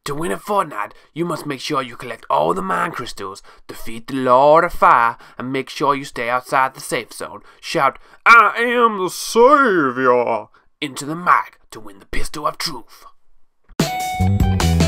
To win at Fortnite, you must make sure you collect all the mine crystals, defeat the Lord of Fire, and make sure you stay outside the safe zone. Shout, "I am the Savior!" into the mic to win the Pistol of Truth.